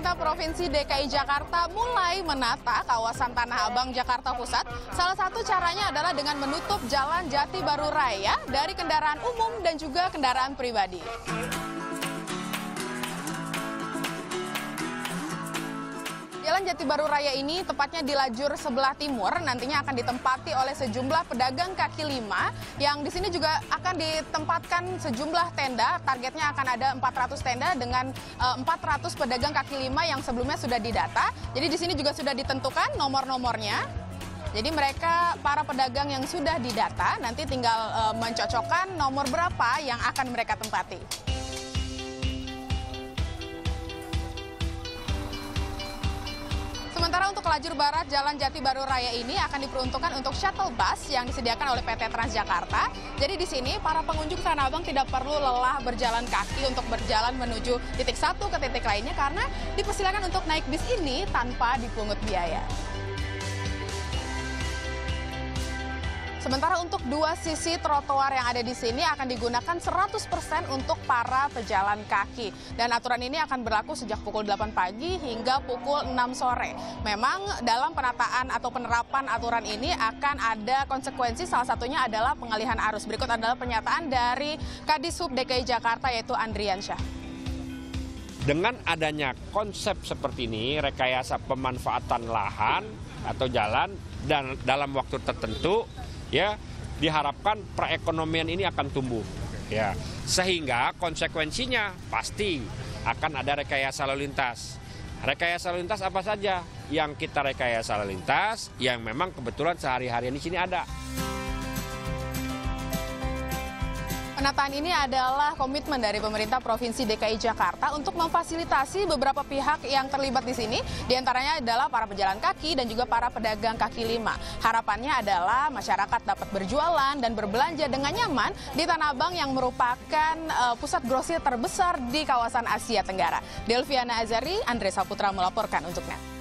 pemerintah Provinsi DKI Jakarta mulai menata kawasan Tanah Abang, Jakarta Pusat. Salah satu caranya adalah dengan menutup Jalan Jati Baru Raya dari kendaraan umum dan juga kendaraan pribadi. Jalan Jati Baru Raya ini tepatnya di lajur sebelah timur nantinya akan ditempati oleh sejumlah pedagang kaki lima yang di sini juga akan ditempatkan sejumlah tenda. Targetnya akan ada 400 tenda dengan 400 pedagang kaki lima yang sebelumnya sudah didata. Jadi di sini juga sudah ditentukan nomor-nomornya. Jadi mereka, para pedagang yang sudah didata nanti tinggal mencocokkan nomor berapa yang akan mereka tempati. Sementara untuk lajur barat Jalan Jati Baru Raya ini akan diperuntukkan untuk shuttle bus yang disediakan oleh PT Transjakarta. Jadi di sini para pengunjung Tanah Abang tidak perlu lelah berjalan kaki untuk berjalan menuju titik satu ke titik lainnya karena dipersilakan untuk naik bis ini tanpa dipungut biaya. Sementara untuk dua sisi trotoar yang ada di sini akan digunakan 100% untuk para pejalan kaki. Dan aturan ini akan berlaku sejak pukul 8 pagi hingga pukul 6 sore. Memang dalam penataan atau penerapan aturan ini akan ada konsekuensi, salah satunya adalah pengalihan arus. Berikut adalah pernyataan dari Kadishub DKI Jakarta yaitu Andriansyah. Dengan adanya konsep seperti ini, rekayasa pemanfaatan lahan atau jalan dan dalam waktu tertentu, ya diharapkan perekonomian ini akan tumbuh, ya sehingga konsekuensinya pasti akan ada rekayasa lalu lintas. Rekayasa lalu lintas apa saja yang kita rekayasa lalu lintas yang memang kebetulan sehari-harian di sini ada. Penataan ini adalah komitmen dari pemerintah Provinsi DKI Jakarta untuk memfasilitasi beberapa pihak yang terlibat di sini. Di antaranya adalah para pejalan kaki dan juga para pedagang kaki lima. Harapannya adalah masyarakat dapat berjualan dan berbelanja dengan nyaman di Tanah Abang yang merupakan pusat grosir terbesar di kawasan Asia Tenggara. Delviana Azari, Andre Saputra melaporkan untuk NET.